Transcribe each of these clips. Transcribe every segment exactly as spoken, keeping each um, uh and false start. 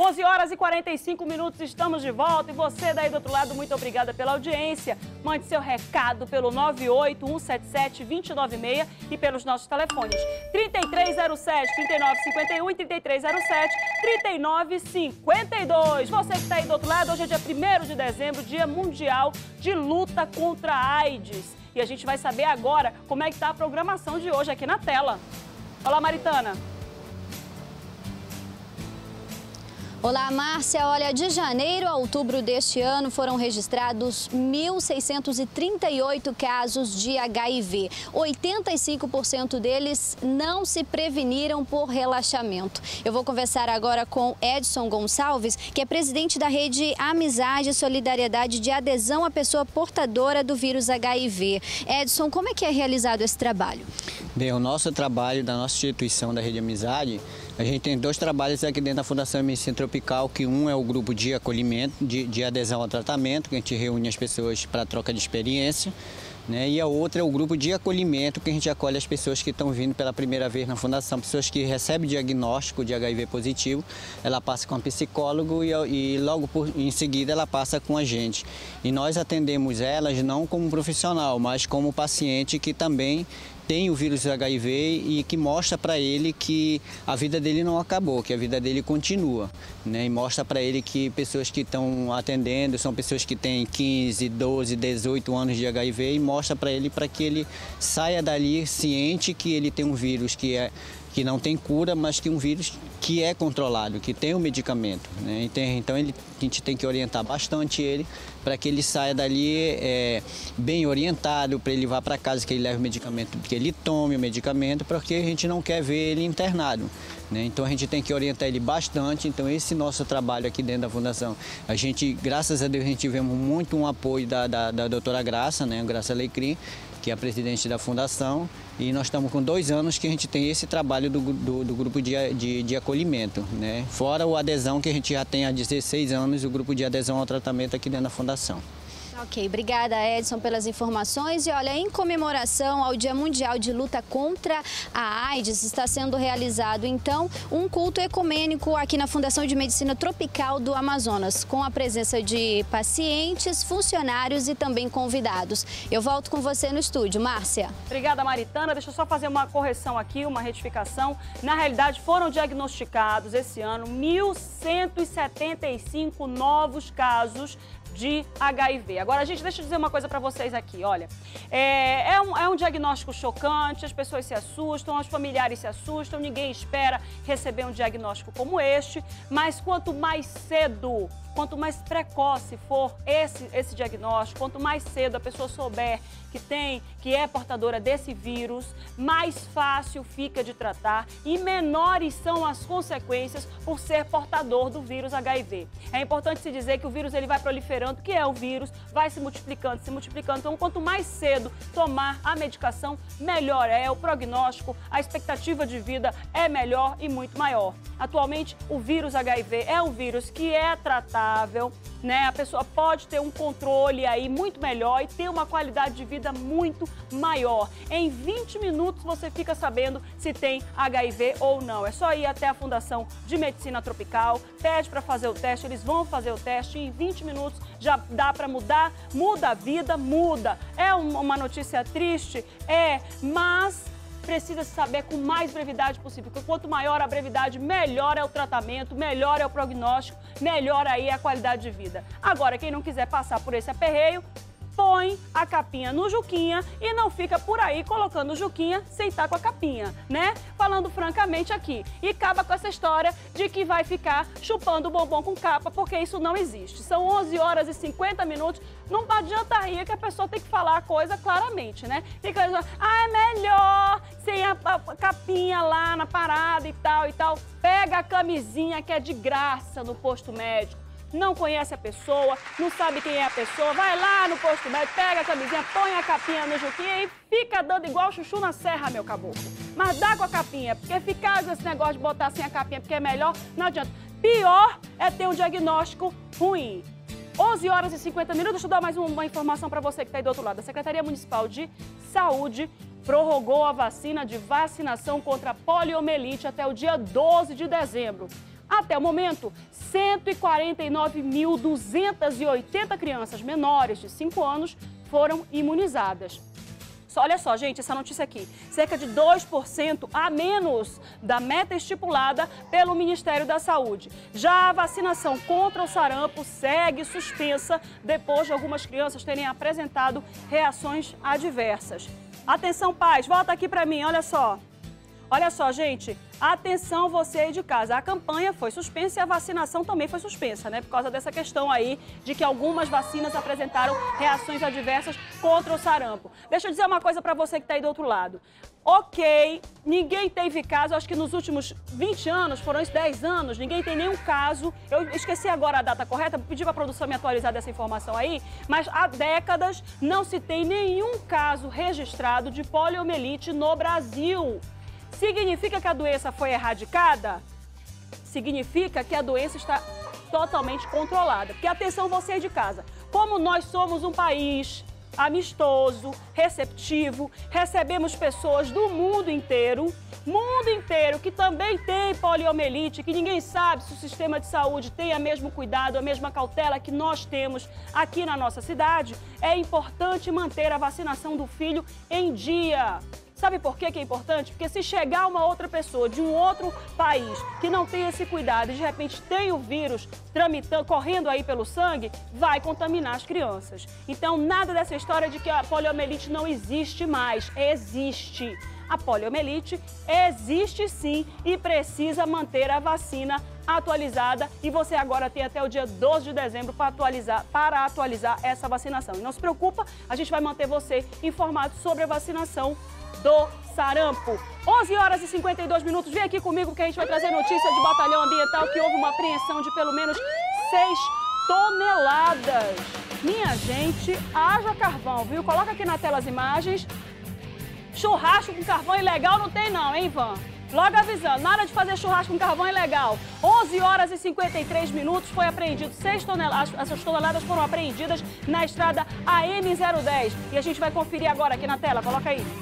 onze horas e quarenta e cinco minutos, estamos de volta. E você daí do outro lado, muito obrigada pela audiência. Mande seu recado pelo nove oito um sete sete, dois zero nove seis e pelos nossos telefones trinta e três zero sete, trinta e nove cinquenta e um e trinta e três zero sete, trinta e nove cinquenta e dois. Você que está aí do outro lado, hoje é dia primeiro de dezembro, Dia Mundial de Luta contra a AIDS. E a gente vai saber agora como é que está a programação de hoje aqui na tela. Olá, Maritana. Olá, Márcia. Olha, de janeiro a outubro deste ano foram registrados mil seiscentos e trinta e oito casos de H I V. oitenta e cinco por cento deles não se preveniram por relaxamento. Eu vou conversar agora com Edson Gonçalves, que é presidente da Rede Amizade e Solidariedade de Adesão à Pessoa Portadora do Vírus H I V. Edson, como é que é realizado esse trabalho? Bem, o nosso trabalho da nossa instituição da Rede Amizade, a gente tem dois trabalhos aqui dentro da Fundação Medicina Tropical, que um é o grupo de acolhimento, de, de adesão ao tratamento, que a gente reúne as pessoas para troca de experiência, né? E a outra é o grupo de acolhimento, que a gente acolhe as pessoas que estão vindo pela primeira vez na Fundação, pessoas que recebem diagnóstico de H I V positivo, ela passa com a psicólogo e, e logo por, em seguida ela passa com a gente. E nós atendemos elas não como profissional, mas como paciente que também tem o vírus H I V e que mostra para ele que a vida dele não acabou, que a vida dele continua, né? E mostra para ele que pessoas que estão atendendo são pessoas que têm quinze, doze, dezoito anos de H I V e mostra para ele para que ele saia dali ciente que ele tem um vírus que é que não tem cura, mas que um vírus que é controlado, que tem um medicamento, né? Então ele, a gente tem que orientar bastante ele para que ele saia dali é, bem orientado, para ele vá para casa, que ele leve o medicamento, que ele tome o medicamento, porque a gente não quer ver ele internado, né? Então a gente tem que orientar ele bastante. Então esse nosso trabalho aqui dentro da Fundação, a gente, graças a Deus, a gente tivemos muito um apoio da, da, da doutora Graça, né? Graça Alecrim, que é a presidente da Fundação, e nós estamos com dois anos que a gente tem esse trabalho do, do, do grupo de, de, de acolhimento, né? Fora o adesão que a gente já tem há dezesseis anos, o grupo de adesão ao tratamento aqui dentro da Fundação. Ok, obrigada, Edson, pelas informações. E olha, em comemoração ao Dia Mundial de Luta contra a AIDS, está sendo realizado, então, um culto ecumênico aqui na Fundação de Medicina Tropical do Amazonas, com a presença de pacientes, funcionários e também convidados. Eu volto com você no estúdio, Márcia. Obrigada, Maritana. Deixa eu só fazer uma correção aqui, uma retificação. Na realidade, foram diagnosticados esse ano mil cento e setenta e cinco novos casos de H I V. Agora, gente, deixa eu dizer uma coisa para vocês aqui, olha. É, é, um, é um diagnóstico chocante, as pessoas se assustam, os familiares se assustam, ninguém espera receber um diagnóstico como este, mas quanto mais cedo, quanto mais precoce for esse, esse diagnóstico, quanto mais cedo a pessoa souber que tem, que é portadora desse vírus, mais fácil fica de tratar e menores são as consequências por ser portador do vírus H I V. É importante se dizer que o vírus ele vai proliferando, que é o vírus, vai se multiplicando, se multiplicando. Então, quanto mais cedo tomar a medicação, melhor é o prognóstico, a expectativa de vida é melhor e muito maior. Atualmente, o vírus H I V é um vírus que é tratável, né? A pessoa pode ter um controle aí muito melhor e ter uma qualidade de vida muito maior. Em vinte minutos você fica sabendo se tem H I V ou não. É só ir até a Fundação de Medicina Tropical, pede para fazer o teste, eles vão fazer o teste e em vinte minutos já dá para mudar, muda a vida, muda. É uma notícia triste? É, mas precisa se saber com mais brevidade possível, porque quanto maior a brevidade, melhor é o tratamento, melhor é o prognóstico, melhor aí a qualidade de vida. Agora, quem não quiser passar por esse aperreio, põe a capinha no Juquinha e não fica por aí colocando o Juquinha sem estar com a capinha, né? Falando francamente aqui. E acaba com essa história de que vai ficar chupando bombom com capa, porque isso não existe. São onze horas e cinquenta minutos, não adianta rir que a pessoa tem que falar a coisa claramente, né? Fica dizendo, ah, é melhor sem a, a capinha lá na parada e tal e tal. Pega a camisinha que é de graça no posto médico. Não conhece a pessoa, não sabe quem é a pessoa, vai lá no posto médico, pega a camisinha, põe a capinha no Juquinha e fica dando igual chuchu na serra, meu caboclo. Mas dá com a capinha, porque ficar esse negócio de botar sem a capinha porque é melhor, não adianta. Pior é ter um diagnóstico ruim. onze horas e cinquenta minutos, deixa eu dar mais uma informação para você que está aí do outro lado. A Secretaria Municipal de Saúde prorrogou a vacina de vacinação contra a poliomielite até o dia doze de dezembro. Até o momento, cento e quarenta e nove mil duzentas e oitenta crianças menores de cinco anos foram imunizadas. Só, olha só, gente, essa notícia aqui. Cerca de dois por cento a menos da meta estipulada pelo Ministério da Saúde. Já a vacinação contra o sarampo segue suspensa depois de algumas crianças terem apresentado reações adversas. Atenção, pais, volta aqui para mim, olha só. Olha só, gente, atenção você aí de casa. A campanha foi suspensa e a vacinação também foi suspensa, né? Por causa dessa questão aí de que algumas vacinas apresentaram reações adversas contra o sarampo. Deixa eu dizer uma coisa para você que está aí do outro lado. Ok, ninguém teve caso, acho que nos últimos vinte anos, foram esses dez anos, ninguém tem nenhum caso. Eu esqueci agora a data correta, vou pedir para a produção me atualizar dessa informação aí, mas há décadas não se tem nenhum caso registrado de poliomielite no Brasil. Significa que a doença foi erradicada? Significa que a doença está totalmente controlada. Porque atenção você aí de casa, como nós somos um país amistoso, receptivo, recebemos pessoas do mundo inteiro, mundo inteiro que também tem poliomielite, que ninguém sabe se o sistema de saúde tem o mesmo cuidado, a mesma cautela que nós temos aqui na nossa cidade, é importante manter a vacinação do filho em dia. Sabe por que que é importante? Porque se chegar uma outra pessoa de um outro país que não tem esse cuidado e de repente tem o vírus tramitando, correndo aí pelo sangue, vai contaminar as crianças. Então, nada dessa história de que a poliomielite não existe mais. Existe. A poliomielite existe sim e precisa manter a vacina atualizada e você agora tem até o dia doze de dezembro para atualizar, para atualizar essa vacinação. E não se preocupa, a gente vai manter você informado sobre a vacinação do sarampo. onze horas e cinquenta e dois minutos. Vem aqui comigo que a gente vai trazer notícia de batalhão ambiental que houve uma apreensão de pelo menos seis toneladas. Minha gente, haja carvão, viu? Coloca aqui na tela as imagens. Churrasco com carvão ilegal não tem não, hein, Ivan? Logo avisando, nada de fazer churrasco com carvão ilegal. onze horas e cinquenta e três minutos, foi apreendido seis toneladas. Essas toneladas foram apreendidas na estrada A M zero dez. E a gente vai conferir agora aqui na tela, coloca aí.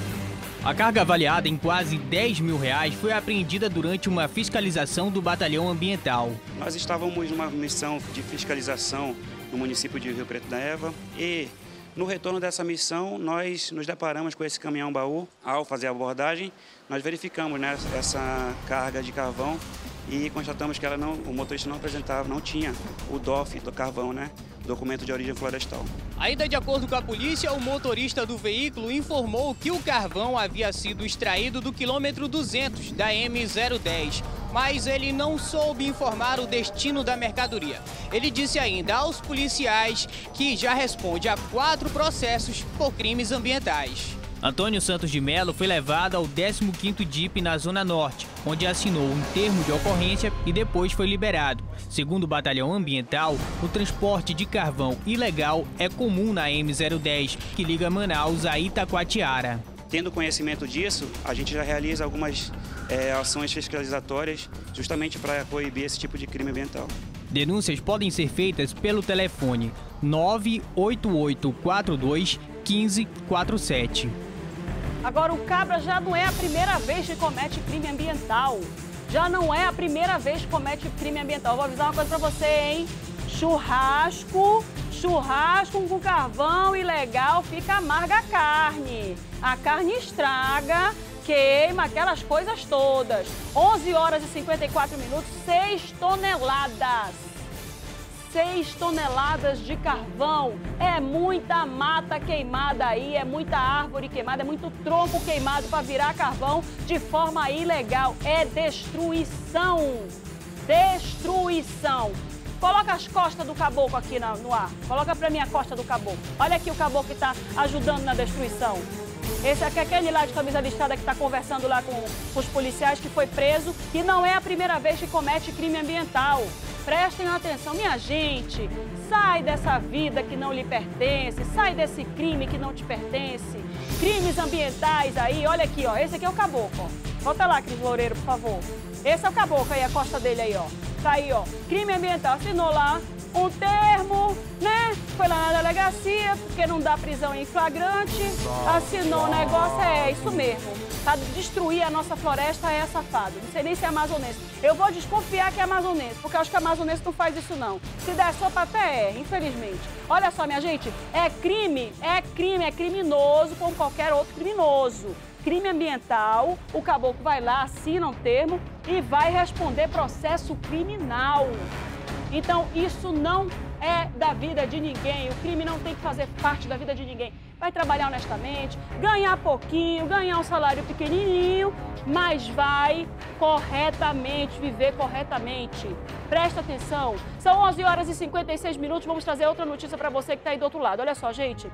A carga avaliada em quase dez mil reais foi apreendida durante uma fiscalização do Batalhão Ambiental. Nós estávamos numa missão de fiscalização no município de Rio Preto da Eva e no retorno dessa missão nós nos deparamos com esse caminhão-baú. Ao fazer a abordagem, nós verificamos, né, essa carga de carvão e constatamos que ela não, o motorista não apresentava, não tinha o D O F do carvão, né? Documento de origem florestal. Ainda de acordo com a polícia, o motorista do veículo informou que o carvão havia sido extraído do quilômetro duzentos da M zero dez, mas ele não soube informar o destino da mercadoria. Ele disse ainda aos policiais que já responde a quatro processos por crimes ambientais. Antônio Santos de Melo foi levado ao décimo quinto D I P na Zona Norte, onde assinou um termo de ocorrência e depois foi liberado. Segundo o Batalhão Ambiental, o transporte de carvão ilegal é comum na M zero dez, que liga Manaus a Itacoatiara. Tendo conhecimento disso, a gente já realiza algumas é, ações fiscalizatórias justamente para coibir esse tipo de crime ambiental. Denúncias podem ser feitas pelo telefone nove oito oito quatro dois um cinco quatro sete. Agora, o cabra já não é a primeira vez que comete crime ambiental. Já não é a primeira vez que comete crime ambiental. Vou avisar uma coisa pra você, hein? Churrasco, churrasco com carvão ilegal, fica amarga a carne. A carne estraga, queima, aquelas coisas todas. onze horas e cinquenta e quatro minutos, seis toneladas. seis toneladas de carvão. É muita mata queimada aí, é muita árvore queimada, é muito tronco queimado para virar carvão de forma ilegal. É destruição. Destruição. Coloca as costas do caboclo aqui no ar. Coloca para mim a costa do caboclo. Olha aqui o caboclo que está ajudando na destruição. Esse aqui é aquele lá de camisa listrada que está conversando lá com os policiais, que foi preso. E não é a primeira vez que comete crime ambiental. Prestem atenção, minha gente. Sai dessa vida que não lhe pertence. Sai desse crime que não te pertence. Crimes ambientais aí, olha aqui, ó. Esse aqui é o caboclo, ó. Volta lá, Cris Loureiro, por favor. Esse é o caboclo aí, a costa dele aí, ó. Tá aí, ó. Crime ambiental. Assinou lá um termo, né? Foi lá na delegacia, porque não dá prisão em flagrante. Assinou o negócio, é isso mesmo. para destruir a nossa floresta é safado. Não sei nem se é amazonense. Eu vou desconfiar que é amazonense, porque eu acho que amazonense não faz isso não. Se der sopa até é, infelizmente. Olha só, minha gente, é crime, é crime, é criminoso como qualquer outro criminoso. Crime ambiental, o caboclo vai lá, assina um termo e vai responder processo criminal. Então, isso não é da vida de ninguém. O crime não tem que fazer parte da vida de ninguém. Vai trabalhar honestamente, ganhar pouquinho, ganhar um salário pequenininho, mas vai corretamente, viver corretamente. Presta atenção. São onze horas e cinquenta e seis minutos. Vamos trazer outra notícia para você que está aí do outro lado. Olha só, gente.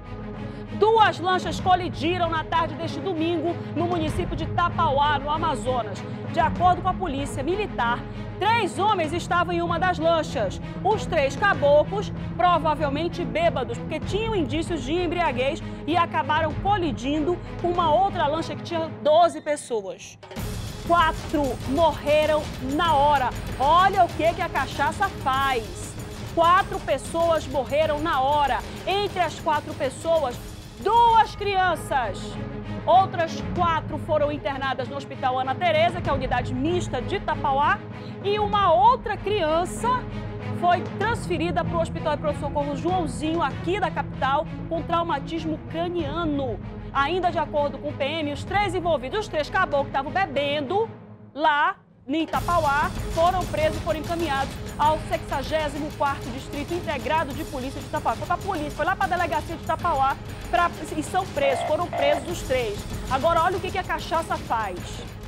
Duas lanchas colidiram na tarde deste domingo no município de Tapauá, no Amazonas. De acordo com a polícia militar, três homens estavam em uma das lanchas. Os três caboclos, provavelmente bêbados, porque tinham indícios de embriaguez e acabaram colidindo com uma outra lancha que tinha doze pessoas. Quatro morreram na hora. Olha o que, que a cachaça faz. Quatro pessoas morreram na hora. Entre as quatro pessoas, duas crianças. Outras quatro foram internadas no Hospital Ana Tereza, que é a unidade mista de Tapauá, e uma outra criança foi transferida para o Hospital de Pronto-Socorro Joãozinho, aqui da capital, com traumatismo craniano. Ainda de acordo com o P M, os três envolvidos, os três caboclos que estavam bebendo lá em Tapauá, foram presos e foram encaminhados ao sexagésimo quarto Distrito Integrado de Polícia de Tapauá. Foi para a polícia, foi lá para a delegacia de Tapauá pra, e são presos, foram presos os três. Agora, olha o que, que a cachaça faz.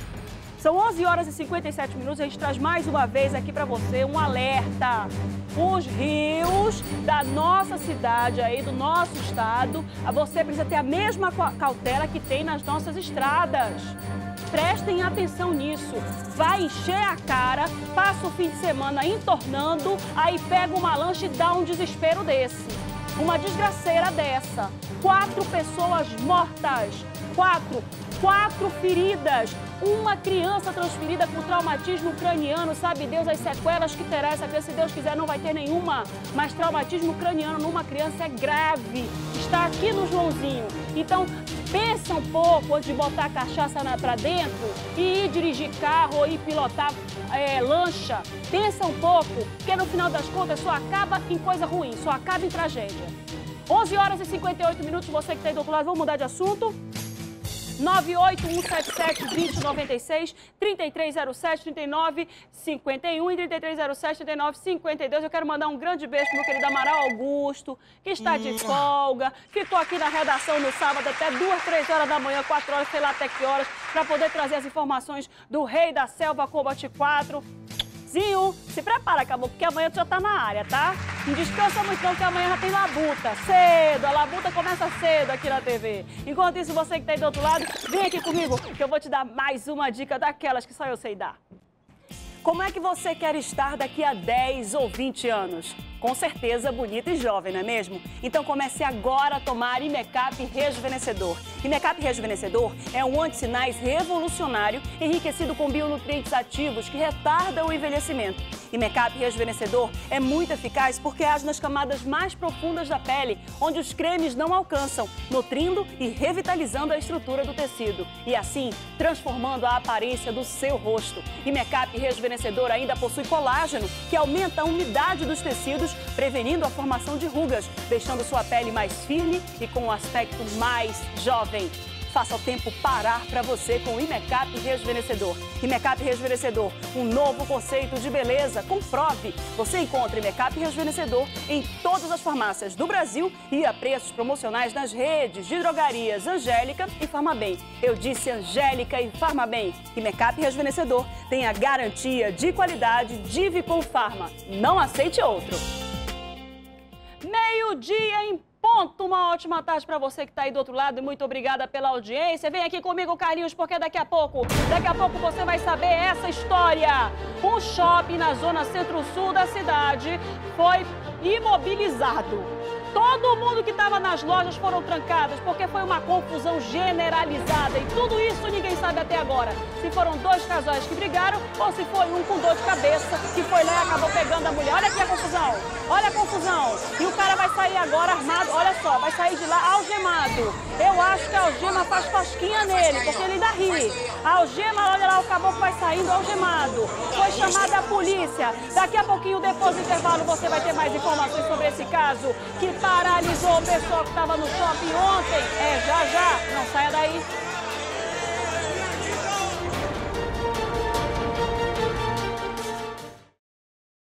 São onze horas e cinquenta e sete minutos, a gente traz mais uma vez aqui para você um alerta. Os rios da nossa cidade, aí do nosso estado, você precisa ter a mesma cautela que tem nas nossas estradas. Prestem atenção nisso. Vai encher a cara, passa o fim de semana entornando, aí pega uma lancha e dá um desespero desse. Uma desgraceira dessa. Quatro pessoas mortas. Quatro. Quatro feridas. Uma criança transferida com traumatismo craniano. Sabe Deus as sequelas que terá essa criança? Se Deus quiser, não vai ter nenhuma. Mas traumatismo craniano numa criança é grave. Está aqui no Joãozinho. Então, pensa um pouco antes de botar a cachaça para dentro e ir dirigir carro ou ir pilotar é, lancha. Pensa um pouco, porque no final das contas só acaba em coisa ruim, só acaba em tragédia. onze horas e cinquenta e oito minutos, você que está aí do outro lado, vamos mudar de assunto? nove oito um sete sete, dois zero nove seis, trinta e três zero sete, trinta e nove cinquenta e um e trinta e três zero sete, trinta e nove cinquenta e dois. Eu quero mandar um grande beijo pro meu querido Amaral Augusto, que está de folga, ficou aqui na redação no sábado até duas, três horas da manhã, quatro horas, sei lá até que horas, para poder trazer as informações do Rei da Selva Combate quatro. Zinho, se prepara, acabou, porque amanhã tu já tá na área, tá? Não descansa muito não, que amanhã já tem labuta, cedo, a labuta começa cedo aqui na T V. Enquanto isso, você que tá aí do outro lado, vem aqui comigo, que eu vou te dar mais uma dica daquelas que só eu sei dar. Como é que você quer estar daqui a dez ou vinte anos? Com certeza bonita e jovem, não é mesmo? Então comece agora a tomar Imecap Rejuvenescedor. Imecap Rejuvenescedor é um antissinais revolucionário enriquecido com bionutrientes ativos que retardam o envelhecimento. Imecap Rejuvenescedor é muito eficaz porque age nas camadas mais profundas da pele, onde os cremes não alcançam, nutrindo e revitalizando a estrutura do tecido. E assim, transformando a aparência do seu rosto. Imecap Rejuvenescedor ainda possui colágeno, que aumenta a umidade dos tecidos, prevenindo a formação de rugas, deixando sua pele mais firme e com um aspecto mais jovem. Faça o tempo parar para você com o Imecap Rejuvenescedor. Imecap Rejuvenescedor, um novo conceito de beleza. Comprove! Você encontra Imecap Rejuvenescedor em todas as farmácias do Brasil e a preços promocionais nas redes de drogarias Angélica e Farmabem. Eu disse Angélica e Farmabem. Imecap Rejuvenescedor tem a garantia de qualidade de Vicom Farma. Não aceite outro. Meio-dia em ponto. Uma ótima tarde para você que está aí do outro lado e muito obrigada pela audiência. Vem aqui comigo, Carlinhos, porque daqui a pouco, daqui a pouco você vai saber essa história. Um shopping na zona centro-sul da cidade foi imobilizado. Todo mundo que estava nas lojas foram trancadas porque foi uma confusão generalizada e tudo isso ninguém sabe até agora. Se foram dois casais que brigaram ou se foi um com dor de cabeça que foi lá e acabou pegando a mulher. Olha aqui a confusão, olha a confusão. E o cara vai sair agora armado olha só, vai sair de lá algemado. Eu acho que a algema faz cosquinha nele, porque ele ainda ri. A algema, olha lá, o caboclo vai saindo algemado. Foi chamada a polícia. Daqui a pouquinho, depois do intervalo, você vai ter mais informações sobre esse caso que paralisou o pessoal que estava no shopping ontem. É, já, já. Não saia daí.